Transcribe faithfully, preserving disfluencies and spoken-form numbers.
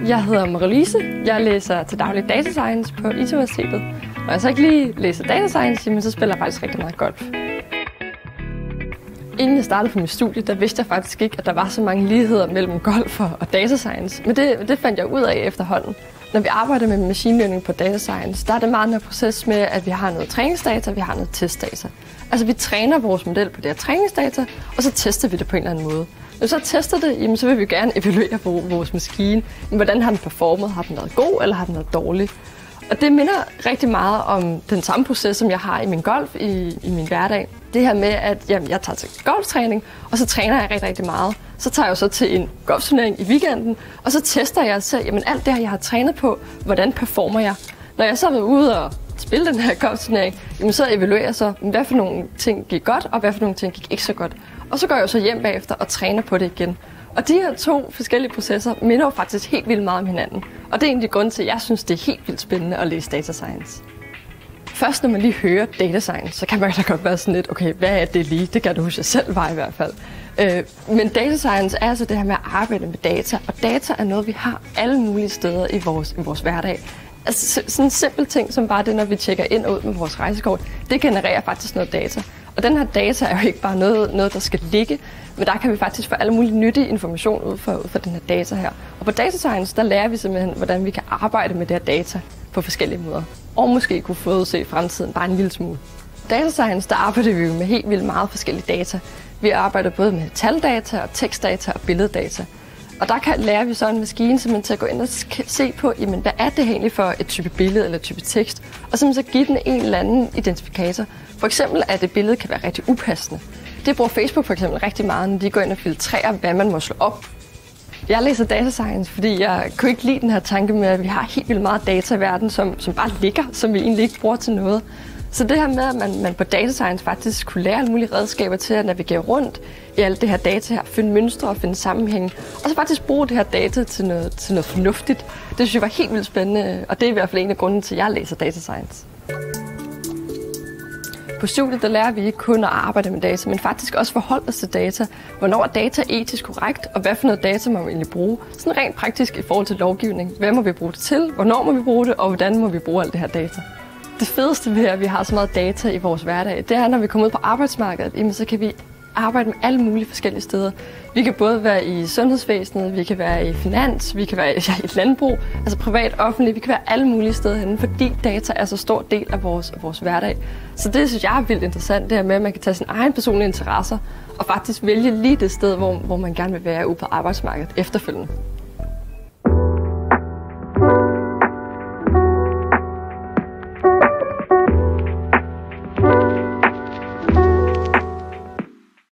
Jeg hedder Marie-Lise. Jeg læser til daglig data science på I T Universitetet. Når jeg så ikke lige læser data science, jamen, så spiller jeg faktisk rigtig meget golf. Inden jeg startede på mit studie, der vidste jeg faktisk ikke, at der var så mange ligheder mellem golf og data science. Men det, det fandt jeg ud af efterhånden. Når vi arbejder med machine learning på data science, der er det meget en proces med, at vi har noget træningsdata, og vi har noget testdata. Altså vi træner vores model på det her træningsdata, og så tester vi det på en eller anden måde. Når vi så tester det, jamen, så vil vi gerne evaluere på vores maskine. Hvordan har den performet? Har den været god, eller har den været dårlig? Og det minder rigtig meget om den samme proces, som jeg har i min golf i, i min hverdag. Det her med, at jamen, jeg tager til golftræning, og så træner jeg rigtig, rigtig meget. Så tager jeg jo så til en golfturnering i weekenden, og så tester jeg selv, jamen alt det her, jeg har trænet på, hvordan performer jeg. Når jeg så er ude og spille den her golfturnering, jamen så evaluerer jeg så, hvad for nogle ting gik godt, og hvad for nogle ting gik ikke så godt. Og så går jeg jo så hjem bagefter og træner på det igen. Og de her to forskellige processer minder jo faktisk helt vildt meget om hinanden. Og det er egentlig grunden til, at jeg synes, det er helt vildt spændende at læse data science. Først når man lige hører data science, så kan man da godt være sådan lidt, okay, hvad er det lige? Det kan du huske, jeg selv var i hvert fald. Øh, men data science er altså det her med at arbejde med data, og data er noget, vi har alle mulige steder i vores, i vores hverdag. Altså sådan en simpel ting som bare det, når vi tjekker ind og ud med vores rejsekort, det genererer faktisk noget data. Og den her data er jo ikke bare noget, noget der skal ligge, men der kan vi faktisk få alle mulige nyttige information ud fra, ud fra den her data her. Og på data science, der lærer vi simpelthen, hvordan vi kan arbejde med det her data på forskellige måder. Og måske kunne forudse fremtiden bare en lille smule. Data science, der arbejder vi jo med helt vildt meget forskellige data. Vi arbejder både med taldata og tekstdata og billeddata. Og der kan lære vi så en maskine simpelthen til at gå ind og se på, jamen, hvad er det egentlig for et type billede eller et type tekst, og simpelthen så give den en eller anden identifikator. For eksempel, at et billede kan være rigtig upassende. Det bruger Facebook for eksempel rigtig meget, når de går ind og filtrerer, hvad man må slå op. Jeg læser data science, fordi jeg kunne ikke lide den her tanke med, at vi har helt vildt meget data i verden, som, som bare ligger, som vi egentlig ikke bruger til noget. Så det her med, at man, man på data science faktisk kunne lære alle mulige redskaber til at navigere rundt i alt det her data her, finde mønstre og finde sammenhænge, og så faktisk bruge det her data til noget, til noget fornuftigt. Det synes jeg var helt vildt spændende, og det er i hvert fald en af grunden til, at jeg læser data science. På studiet der lærer vi ikke kun at arbejde med data, men faktisk også forholde os til data. Hvornår er data etisk korrekt, og hvad for noget data må vi egentlig bruge? Sådan rent praktisk i forhold til lovgivning. Hvad må vi bruge det til? Hvornår må vi bruge det? Og hvordan må vi bruge alt det her data? Det fedeste ved, at vi har så meget data i vores hverdag, det er, når vi kommer ud på arbejdsmarkedet, jamen, så kan vi arbejde med alle mulige forskellige steder. Vi kan både være i sundhedsvæsenet, vi kan være i finans, vi kan være i landbrug, altså privat, offentligt, vi kan være alle mulige steder henne, fordi data er så stor del af vores, af vores hverdag. Så det synes jeg er vildt interessant, det her med, at man kan tage sine egne personlige interesser og faktisk vælge lige det sted, hvor, hvor man gerne vil være ude på arbejdsmarkedet efterfølgende.